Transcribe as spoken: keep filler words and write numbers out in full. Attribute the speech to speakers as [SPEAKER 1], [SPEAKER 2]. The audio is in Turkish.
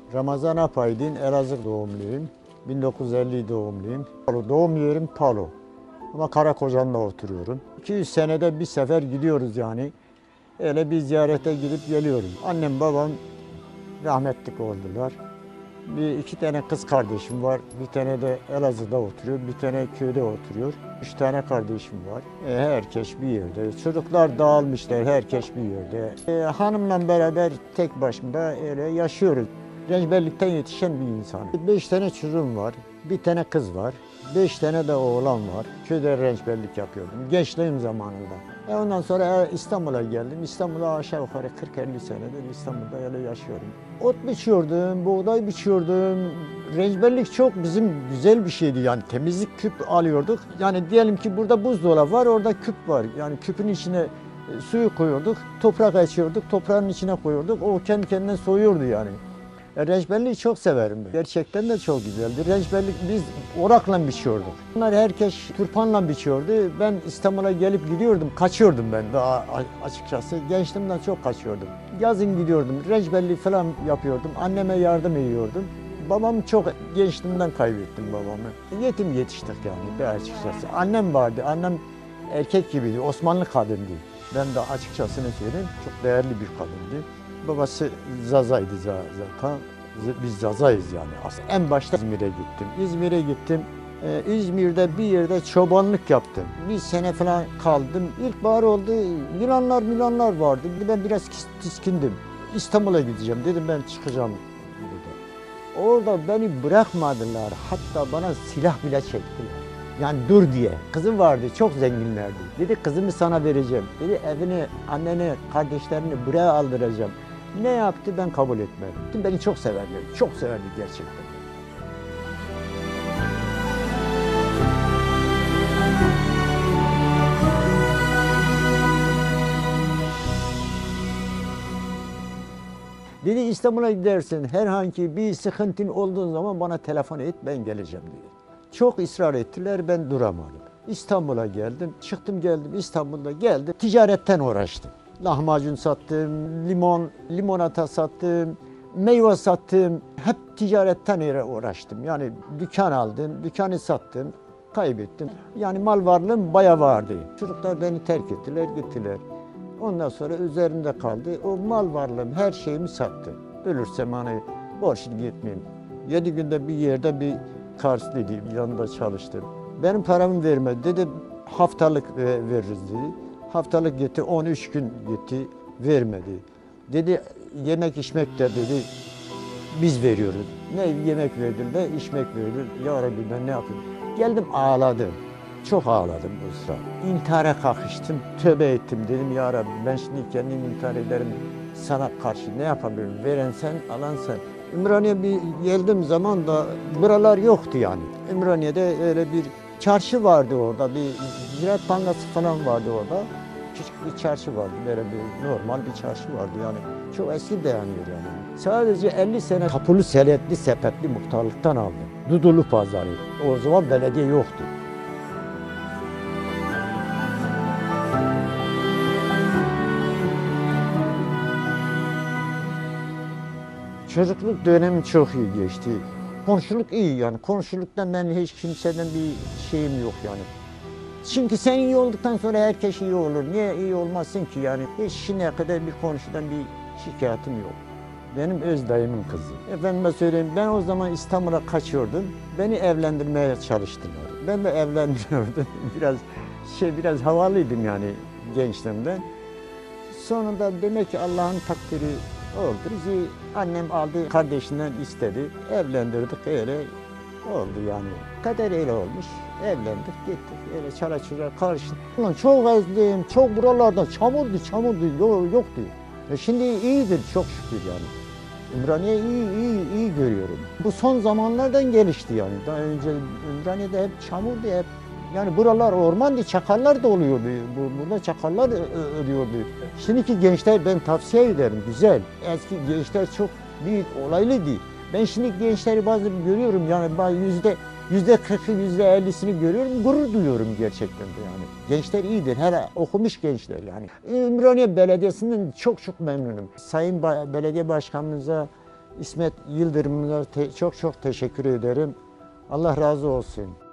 [SPEAKER 1] Ramazan Apaydin, Elazığ doğumluyum. bin dokuz yüz elli doğumluyum. Doğum yerim Palo. Ama Karakocan'da oturuyorum. iki yüz senede bir sefer gidiyoruz yani. Öyle bir ziyarete gidip geliyoruz. Annem babam rahmetlik oldular. Bir iki tane kız kardeşim var. Bir tane de Elazığ'da oturuyor. Bir tane köyde oturuyor. Üç tane kardeşim var. E, herkes bir yerde. Çocuklar dağılmışlar. Herkes bir yerde. E, hanımla beraber tek başıma öyle yaşıyoruz. Rencberlikten yetişen bir insan. Beş tane çocuğum var. Bir tane kız var. Beş tane de oğlan var. Köyde rençberlik yapıyordum. Gençliğim zamanında. E ondan sonra İstanbul'a geldim. İstanbul'a aşağı yukarı kırk elli senedir İstanbul'da öyle yaşıyorum. Ot biçiyordum, buğday biçiyordum. Rençberlik çok bizim güzel bir şeydi yani. Temizlik küp alıyorduk. Yani diyelim ki burada buzdolabı var, orada küp var. Yani küpün içine e, suyu koyuyorduk, toprak açıyorduk, toprağın içine koyuyorduk. O kendi kendine soğuyordu yani. E, rençberliği çok severim ben. Gerçekten de çok güzeldi. Rençberlik biz orakla biçiyorduk. Bunlar herkes turpanla biçiyordu. Ben İstanbul'a gelip gidiyordum, kaçıyordum ben daha açıkçası. Gençliğimden çok kaçıyordum. Yazın gidiyordum, rençberliği falan yapıyordum. Anneme yardım ediyordum. Babamı çok gençliğimden kaybettim babamı. Yetim yetiştik yani bir açıkçası. Annem vardı, annem erkek gibiydi, Osmanlı kadındı. Ben de açıkçasını söyleyeyim, çok değerli bir kadındı. Babası Zaza'ydı zaten. Biz Zaza'yız yani aslında. En başta İzmir'e gittim. İzmir'e gittim. Ee, İzmir'de bir yerde çobanlık yaptım. Bir sene falan kaldım. İlkbahar oldu. Yılanlar milanlar vardı. Ben biraz tiskindim. İstanbul'a gideceğim dedim, ben çıkacağım dedi. Orada beni bırakmadılar. Hatta bana silah bile çektiler. Yani dur diye. Kızım vardı, çok zenginlerdi. Dedi kızımı sana vereceğim. Dedi evini, anneni, kardeşlerini buraya aldıracağım. Ne yaptı? Ben kabul etmedim. Beni çok severdi, çok severdi gerçekten. Dedi İstanbul'a gidersin, herhangi bir sıkıntın olduğu zaman bana telefon et, ben geleceğim dedi. Çok ısrar ettiler, ben duramadım. İstanbul'a geldim, çıktım geldim, İstanbul'da geldim. Ticaretten uğraştım. Lahmacun sattım, limon, limonata sattım, meyve sattım. Hep ticaretten uğraştım. Yani dükkan aldım, dükkanı sattım, kaybettim. Yani mal varlığım bayağı vardı. Çocuklar beni terk ettiler, gittiler. Ondan sonra üzerimde kaldı. O mal varlığım, her şeyimi sattım. Ölürsem hani borçlu gitmeyeyim. Yedi günde bir yerde bir Karslıydım, yanında çalıştım. Benim paramı vermedi. Dedi haftalık veririz dedi. Haftalık gitti, on üç gün gitti, vermedi. Dedi yemek içmek de dedi biz veriyoruz. Ne yemek verdim, ne içmek verdim. Ya Rabbi ben ne yapayım? Geldim ağladım. Çok ağladım bu sıra. İntihara kalkıştım, tövbe ettim. Dedim ya Rabbi ben şimdi kendim intihar ederim. Sana karşı ne yapabilirim? Veren sen, alan sen. Ümraniye bir geldiğim zaman da buralar yoktu yani. Ümraniye'de öyle bir çarşı vardı orada, bir ziraat bankası falan vardı orada. Küçük bir çarşı vardı, böyle bir normal bir çarşı vardı yani. Çok eski dayanıyor yani. Sadece elli sene kapılı seletli sepetli muhtarlıktan aldım. Dudullu pazarı. O zaman belediye yoktu. Çocukluk dönemi çok iyi geçti. Komşuluk iyi yani. Komşuluktan ben hiç kimseden bir şeyim yok yani. Çünkü sen iyi olduktan sonra herkes iyi olur. Niye iyi olmasın ki yani? Hiç şimdiye kadar bir komşudan bir şikayetim yok. Benim öz dayımın kızı. Efendime söyleyeyim, ben o zaman İstanbul'a kaçıyordum. Beni evlendirmeye çalıştılar. Ben de evlendiriyordum. Biraz şey biraz havalıydım yani gençliğimde. Sonunda demek ki Allah'ın takdiri oldu. Bizi annem aldı, kardeşinden istedi. Evlendirdik, öyle oldu yani. Kader öyle olmuş. Evlendik, gittik. Öyle çala çala karıştık. Ulan çok ezdim, çok buralarda çamurdu, çamurdu, yoktu. E şimdi iyidir çok şükür yani. Ümraniye iyi, iyi, iyi görüyorum. Bu son zamanlardan gelişti yani. Daha önce Ümraniye'de hep çamurdu, hep. Yani buralar ormandı, çakallar da oluyordu. Burada çakallar ölüyordu. Şimdiki gençler ben tavsiye ederim, güzel. Eski gençler çok büyük, olaylıydı. Ben şimdi gençleri bazen görüyorum yani yüzde yüzde kırkı, yüzde ellisini görüyorum, gurur duyuyorum gerçekten de yani. Gençler iyidir, hele okumuş gençler yani. Ümraniye Belediyesi'nden çok çok memnunum. Sayın Belediye Başkanımıza İsmet Yıldırım'a te- çok çok teşekkür ederim. Allah razı olsun.